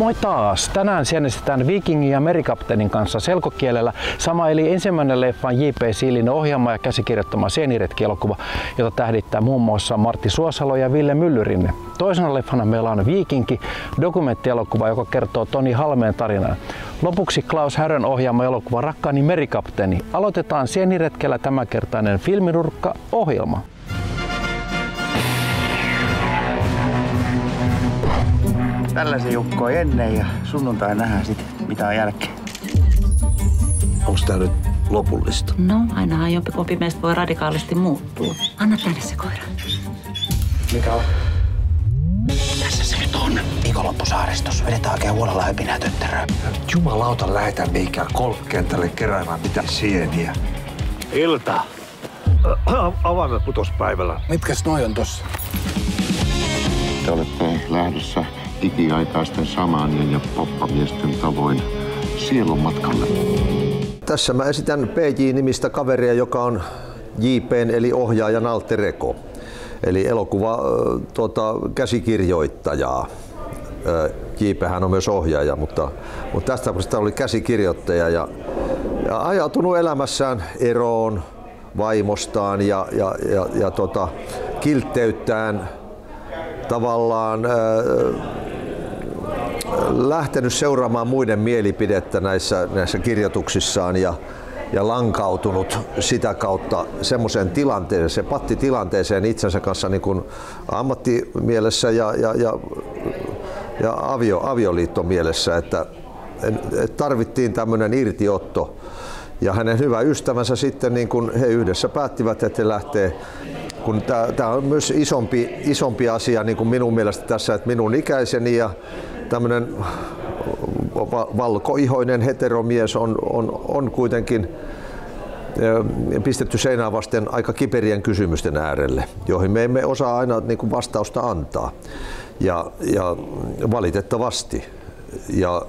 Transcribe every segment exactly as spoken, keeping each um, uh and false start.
Moi taas! Tänään sienestetään Vikingin ja merikapteenin kanssa selkokielellä. Sama eli ensimmäinen leffan J P Siilinen ohjaama ja käsikirjoittama Sieniretki-elokuva, jota tähdittää muun muassa Martti Suosalo ja Ville Myllyrinne. Toisena leffana meillä on Viikinki, dokumenttielokuva, joka kertoo Toni Halmeen tarinaa. Lopuksi Klaus Härön ohjaama elokuva Rakkaani merikapteeni. Aloitetaan Sieniretkellä tämänkertainen filminurkka-ohjelma. Tällaisen Jukko ennen ja sunnuntai nähdään sitten mitä on jälkeen. Onko tää nyt lopullista? No, ainahan jompikumpi meistä voi radikaalisti muuttua. Anna tänne se koira. Mikä on? Tässä se nyt on. Viikonloppusaaristus. Vedetään oikein huolella höpinää tötteröä. Jumalauta lähetään mihinkään golfkentälle keräämään mitään sieniä. Ilta. Avaimet putos päivällä. Mitkäs noi on tossa? Te olette lähdössä ikiaikaisten samaanien ja poppamiesten tavoin sielun matkalle. Tässä mä esitän P J-nimistä kaveria, joka on J P:n eli ohjaajan alter ego. Eli elokuva tuota, käsikirjoittajaa. J P:hän on myös ohjaaja, mutta, mutta tästä tapauksesta oli käsikirjoittaja ja, ja ajautunut elämässään eroon vaimostaan ja, ja, ja, ja tota, kiltteyttään tavallaan äh, lähtenyt seuraamaan muiden mielipidettä näissä, näissä kirjoituksissaan ja, ja lankautunut sitä kautta semmoiseen tilanteeseen, pattitilanteeseen itsensä kanssa niin kuin ammattimielessä ja, ja, ja, ja avio, avioliitton mielessä, että, että tarvittiin tämmöinen irtiotto. Ja hänen hyvä ystävänsä sitten, niin kun he yhdessä päättivät, että he lähtee. Kun tämä on myös isompi, isompi asia niin kuin minun mielestä tässä, että minun ikäiseni ja tämmöinen valkoihoinen heteromies on, on, on kuitenkin pistetty seinään vasten aika kiperien kysymysten äärelle, joihin me emme osaa aina niin kuin vastausta antaa. Ja, ja valitettavasti. Ja,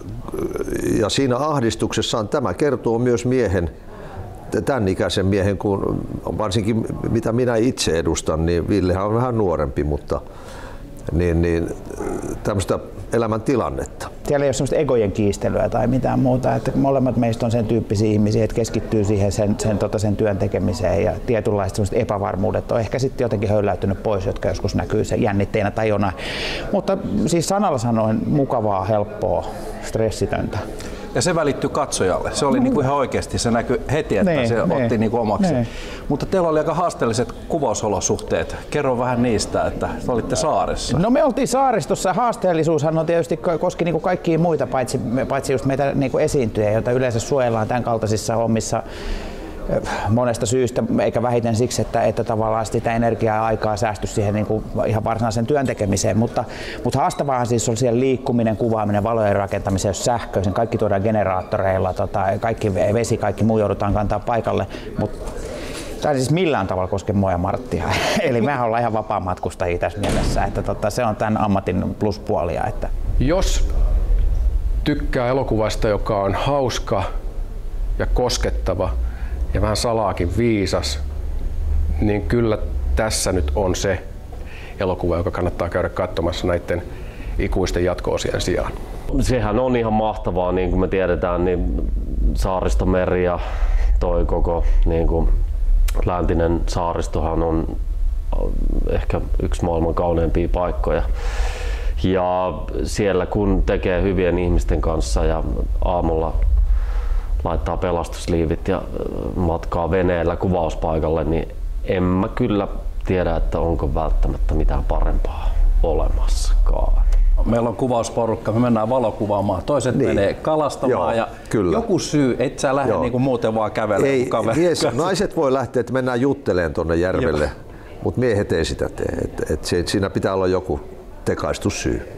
ja siinä ahdistuksessaan tämä kertoo myös miehen, tämän ikäisen miehen, kun varsinkin mitä minä itse edustan, niin Villehän on vähän nuorempi, mutta niin, niin, tämmöistä elämäntilannetta. Siellä ei ole semmoista egojen kiistelyä tai mitään muuta, että molemmat meistä on sen tyyppisiä ihmisiä, että keskittyy siihen sen, sen, tota, sen työn tekemiseen ja tietynlaiset semmoiset epävarmuudet on ehkä sitten jotenkin höyläytynyt pois, jotka joskus näkyy sen jännitteinä tai jonain. Mutta siis sanalla sanoen mukavaa, helppoa, stressitöntä. Ja se välittyi katsojalle. Se oli niinku ihan oikeasti, se näkyi heti, että nee, se nee, otti niinku omaksi. Nee. Mutta teillä oli aika haasteelliset kuvausolosuhteet. Kerro vähän niistä, että te olitte saaressa. No me oltiin saaristossa. Haasteellisuushan on tietysti koski niinku kaikkia muita, paitsi, paitsi just meitä niinku esiintyjä, joita yleensä suojellaan tämän kaltaisissa hommissa monesta syystä, eikä vähiten siksi, että, että tavallaan sitä energiaa ja aikaa säästy siihen niin kuin ihan varsinaisen työn tekemiseen, mutta, mutta haastavaahan siis on siellä liikkuminen, kuvaaminen, valojen rakentamisen, jos sähköisen, kaikki tuodaan generaattoreilla, tota, kaikki vesi, kaikki muu joudutaan kantaa paikalle, mutta tämä ei siis millään tavalla koske mua ja Marttia, eli mehän ollaan ihan vapaamatkustajia tässä mielessä, että tota, se on tämän ammatin pluspuolia. Että jos tykkää elokuvasta, joka on hauska ja koskettava, ja vähän salaakin viisas, niin kyllä tässä nyt on se elokuva, joka kannattaa käydä katsomassa näiden ikuisten jatko-osien sijaan. Sehän on ihan mahtavaa, niin kuin me tiedetään, niin Saaristomeri ja toi koko niin kuin läntinen saaristohan on ehkä yksi maailman kauneimpia paikkoja. Ja siellä kun tekee hyvien ihmisten kanssa ja aamulla laittaa pelastusliivit ja matkaa veneellä kuvauspaikalle, niin en mä kyllä tiedä, että onko välttämättä mitään parempaa olemassakaan. Meillä on kuvausporukka, me mennään valokuvaamaan, toiset niin menee kalastamaan. Joo, ja kyllä. Joku syy, et sä lähde niinku muuten vaan kävelemään. Mies, naiset voi lähteä, että mennään juttelemaan tuonne järvelle, mutta miehet ei sitä tee. Et, et se, siinä pitää olla joku tekaistussyy.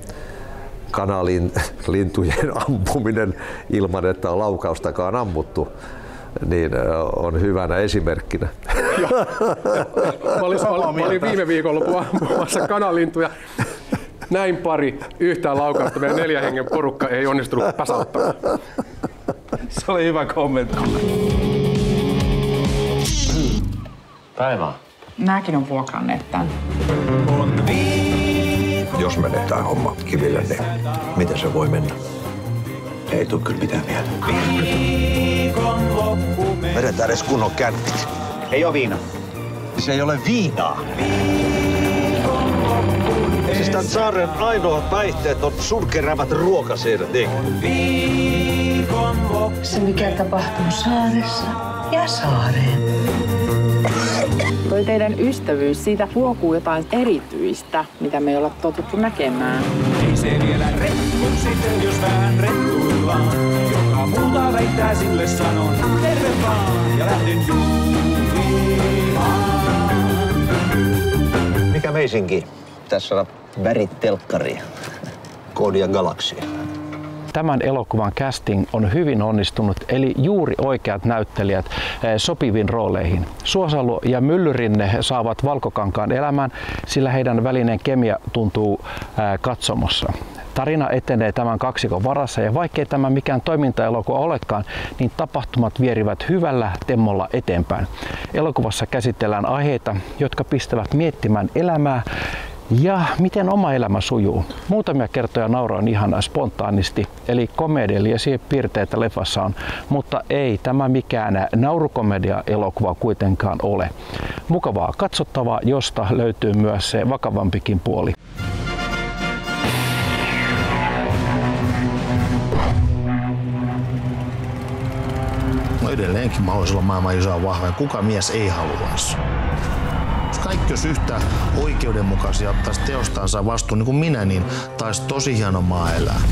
Kanalintujen ampuminen ilman, että on laukaustakaan ammuttu, niin on hyvänä esimerkkinä. Joo, mä, olin, mä, olin, mä olin viime viikolla ampumassa kanalintuja. Näin pari yhtään laukausta, meidän neljän hengen porukka ei onnistunut pasauttamaan. Se oli hyvä kommentti. Päivää. Mäkin on vuokranneet tän. Jos menee tää homma kiville, niin miten se voi mennä? Ei tuu kyllä mitään mieltä. Vedetään edes kunnon kännit. Ei oo viina. Se ei ole viinaa. Siis tän saaren ainoat päihteet on sun keräämät ruokasiedät, niin? Se mikä tapahtuu saaressa ja saareen. Toi teidän ystävyys, siitä huokuu jotain erityistä, mitä me ei olla totuttu näkemään. Ei se vielä retku sitten, jos vähän rettuillaan. Joka muuta väittää sille sanon, terve vaan ja lähden juhlimaan. Mikä meisinkin? Tässä on värit telkkaria. Koodia galaksia. Tämän elokuvan casting on hyvin onnistunut, eli juuri oikeat näyttelijät sopiviin rooleihin. Suosalo ja Myllyrinne saavat valkokankaan elämään, sillä heidän välinen kemia tuntuu katsomossa. Tarina etenee tämän kaksikon varassa ja vaikkei tämä mikään toimintaelokuva olekaan, niin tapahtumat vierivät hyvällä temmolla eteenpäin. Elokuvassa käsitellään aiheita, jotka pistävät miettimään elämää ja miten oma elämä sujuu. Muutamia kertoja nauroin ihan spontaanisti, eli komediallisia piirteitä leffassa on, mutta ei tämä mikään naurukomedia-elokuva kuitenkaan ole. Mukavaa katsottavaa, josta löytyy myös se vakavampikin puoli. No edelleenkin mä haluaisin olla maailman isoa vahva. Kuka mies ei haluaisi? Jos kaikki olisi yhtä oikeudenmukaisia, ottaisi teostansa vastuun niin kuin minä, niin taisi tosi hieno maa elää.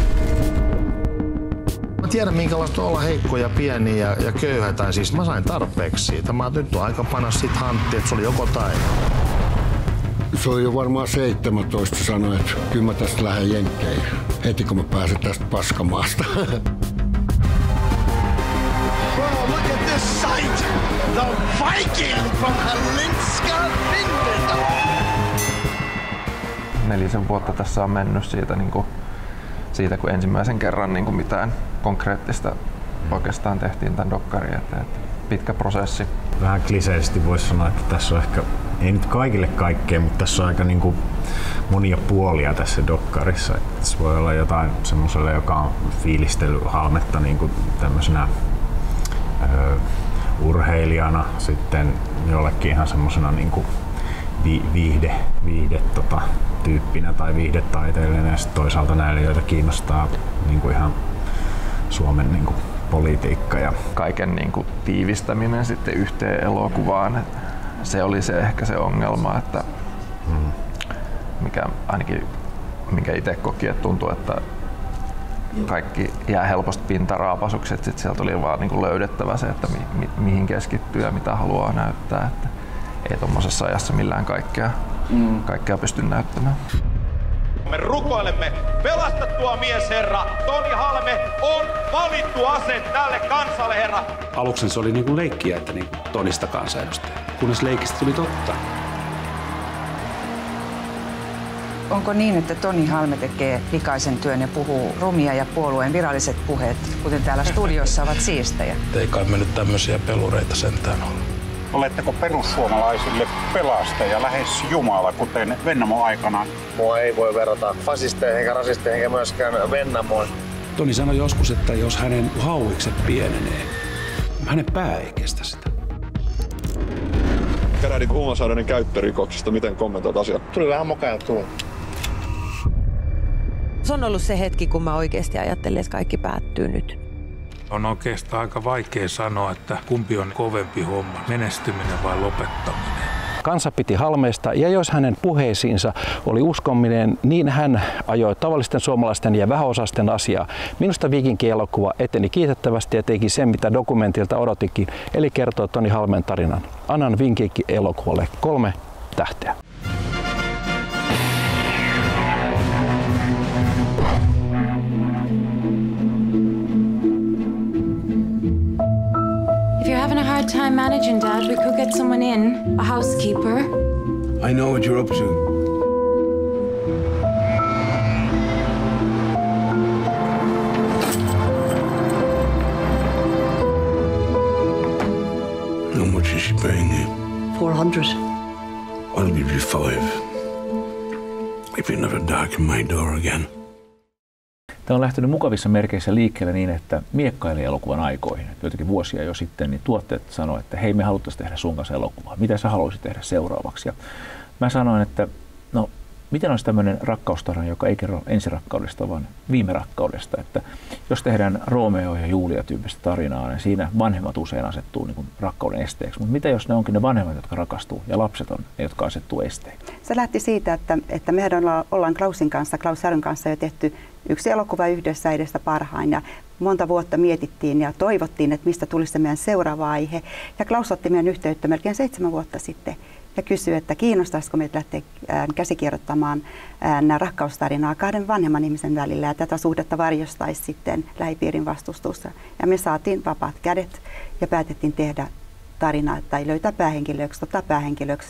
Mä tiedän minkälaista olla heikko ja pieni ja, ja köyhä, tai siis mä sain tarpeeksi siitä. Mä nyt on aika panna sit hanttiin, että se oli joko tai. Se oli jo varmaan seitsemäntoista sanoa, että kyllä mä tästä lähden jenkkeihin. Heti kun mä pääsen tästä paskamaasta. Wow, look at this sight! The Viking from Halinska, Finland! Nelisen vuotta tässä on mennyt siitä, niin kuin, siitä kun ensimmäisen kerran niin kuin mitään konkreettista oikeastaan tehtiin tämän dokkarin eteen. Pitkä prosessi. Vähän kliseisesti voisi sanoa, että tässä on ehkä, ei nyt kaikille kaikkea, mutta tässä on aika niin kuin monia puolia tässä dokkarissa. Että tässä voi olla jotain semmoiselle, joka on fiilistellyt Halmetta niin kuin tämmöisenä ö, urheilijana, sitten jollekin ihan semmoisena niin kuin vi, viihde, viihde tota, tyyppinä tai viihdetaiteilijana, ja sitten toisaalta näille, joita kiinnostaa niin kuin ihan Suomen niin kuin politiikka ja kaiken niin kuin tiivistäminen sitten yhteen elokuvaan. Se oli se ehkä se ongelma, että hmm. mikä ainakin minkä itse koki, että tuntui, että kaikki jää helposti pintaraapasuksi, että sit sieltä oli vaan niin kuin löydettävä se, että mi, mi, mihin keskittyy ja mitä haluaa näyttää. Että ei tommosessa ajassa millään kaikkea, mm. kaikkea pysty näyttämään. Me rukoilemme, pelastettua miesherra Toni Halme on valittu ase tälle kansalle, herra. Aluksen se oli niin kuin leikkiä, että niin kuin Tonista kansanedustaja, kunnes leikistä tuli totta. Onko niin, että Toni Halme tekee likaisen työn ja puhuu rumia ja puolueen viralliset puheet, kuten täällä studiossa ovat siistejä? Ei kai me nyt tämmöisiä pelureita sentään ole. Oletteko perussuomalaisille pelastaja, lähes Jumala, kuten Vennamo aikanaan? Mua ei voi verrata fasisteihin eikä rasisteihin eikä myöskään Vennamoon. Toni sanoi joskus, että jos hänen hauikset pienenee, hänen pää ei kestä sitä. Kärähdit huumausaineiden käyttörikoksista. Miten kommentoit asiaa? Tuli vähän mokailtua. Se on ollut se hetki, kun mä oikeasti ajattelin, että kaikki päättyy nyt. On oikeastaan aika vaikea sanoa, että kumpi on kovempi homma, menestyminen vai lopettaminen. Kansa piti Halmeesta ja jos hänen puheisiinsa oli uskominen, niin hän ajoi tavallisten suomalaisten ja vähäosaisten asiaa. Minusta Viikinki-elokuva eteni kiitettävästi ja teki sen, mitä dokumentilta odotikin, eli kertoo Toni Halmen tarinan. Annan Viikinki-elokuvalle kolme tähteä. If you're having a hard time managing, Dad, we could get someone in. A housekeeper. I know what you're up to. How much is she paying you? Four hundred. I'll give you five. I if you never darken my door again. Tämä on lähtenyt mukavissa merkeissä liikkeelle niin, että miekkaili elokuvan aikoihin. Joitakin vuosia jo sitten niin tuotteet sanoivat, että hei, me haluttaisiin tehdä sun kanssa elokuvaa. Mitä sä haluaisit tehdä seuraavaksi? Ja mä sanoin, että no, miten olisi tämmöinen rakkaustarina, joka ei kerro ensirakkaudesta, vaan viime rakkaudesta. Että jos tehdään Romeo ja Julia -tyyppistä tarinaa, niin siinä vanhemmat usein asettuu niin kuin rakkauden esteeksi. Mutta mitä jos ne onkin ne vanhemmat, jotka rakastuu, ja lapset on ne, jotka asettuu esteeksi? Se lähti siitä, että, että mehän ollaan Klausin kanssa, Klaus Häryn kanssa jo tehty yksi elokuva yhdessä edestä parhain. Ja monta vuotta mietittiin ja toivottiin, että mistä tulisi se meidän seuraava aihe. Ja Klaus otti meidän yhteyttä melkein seitsemän vuotta sitten ja kysyi, että kiinnostaisiko meitä lähteä käsikirjoittamaan rakkaustarinaa kahden vanhemman ihmisen välillä. Ja tätä suhdetta varjostaisi sitten lähipiirin vastustusta. Ja me saatiin vapaat kädet ja päätettiin tehdä tarinaa tai löytää päähenkilöksi, ottaa päähenkilöksi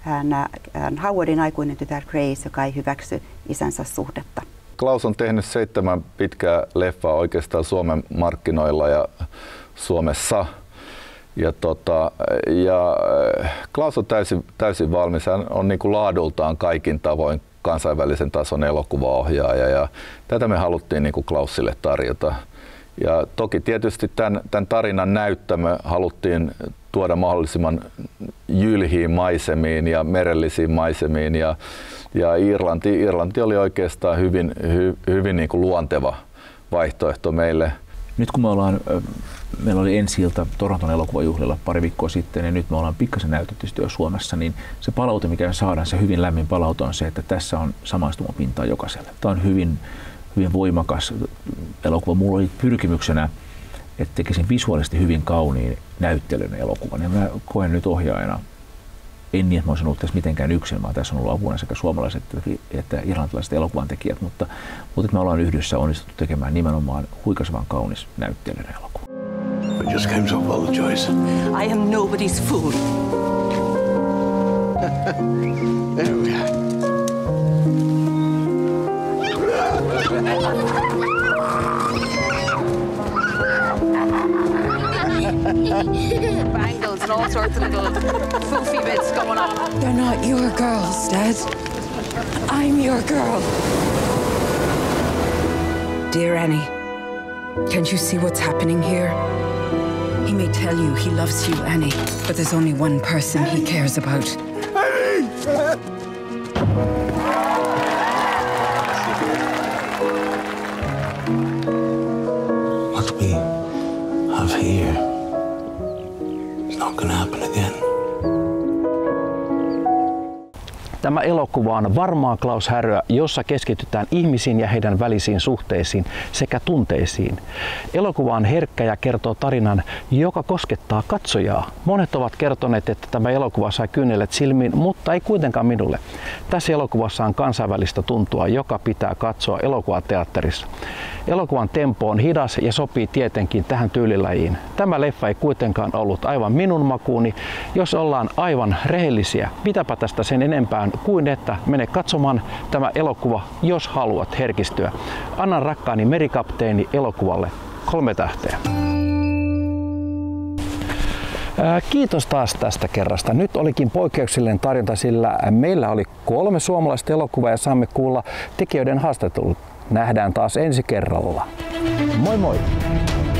Howardin aikuinen tytär Grace, joka ei hyväksy isänsä suhdetta. Klaus on tehnyt seitsemän pitkää leffaa oikeastaan Suomen markkinoilla ja Suomessa. Ja, tota, ja Klaus on täysin, täysin valmis. Hän on niin kuin laadultaan kaikin tavoin kansainvälisen tason elokuvaohjaaja. Ja tätä me haluttiin niin kuin Klausille tarjota. Ja toki tietysti tämän, tämän tarinan näyttämö haluttiin tuoda mahdollisimman jylhiin maisemiin ja merellisiin maisemiin. Ja, ja Irlanti, Irlanti oli oikeastaan hyvin, hy, hyvin niin kuin luonteva vaihtoehto meille. Nyt kun me ollaan, meillä oli ensi-ilta Toronton elokuvajuhlilla pari viikkoa sitten ja nyt me ollaan pikkasen näytetty jo Suomessa, niin se palaute, mikä me saadaan, se hyvin lämmin palaute on se, että tässä on samaistumapintaa jokaiselle. Tämä on hyvin, hyvin voimakas elokuva. Mulla oli pyrkimyksenä, että tekisin visuaalisesti hyvin kauniin näyttelyn elokuvan ja mä koen nyt ohjaajana, en niin, että mä olisin ollut tässä mitenkään yksin, vaan tässä on ollut apuna sekä suomalaiset että irlantilaiset elokuvan tekijät, mutta, mutta me ollaan yhdessä onnistuttu tekemään nimenomaan huikasevan kaunis näyttelijän elokuva. I just came to apologize. I am nobody's fool. There we are. Bangles and all sorts of little foofy bits going on. They're not your girls, Dad. I'm your girl. Dear Annie, can't you see what's happening here? He may tell you he loves you, Annie, but there's only one person he cares about. Annie! What we have here is not gonna happen again. Tämä elokuva on varmaan Klaus Häröä, jossa keskitytään ihmisiin ja heidän välisiin suhteisiin sekä tunteisiin. Elokuva on herkkä ja kertoo tarinan, joka koskettaa katsojaa. Monet ovat kertoneet, että tämä elokuva sai kynnelet silmiin, mutta ei kuitenkaan minulle. Tässä elokuvassa on kansainvälistä tuntua, joka pitää katsoa elokuvateatterissa. Elokuvan tempo on hidas ja sopii tietenkin tähän tyylilajiin. Tämä leffa ei kuitenkaan ollut aivan minun makuuni, jos ollaan aivan rehellisiä. Mitäpä tästä sen enempää kuin että mene katsomaan tämä elokuva, jos haluat herkistyä. Annan rakkaani Merikapteeni elokuvalle kolme tähteä. Kiitos taas tästä kerrasta. Nyt olikin poikkeuksellinen tarjonta, sillä meillä oli kolme suomalaista elokuvaa ja saamme kuulla tekijöiden haastattelut. Nähdään taas ensi kerralla. Moi moi!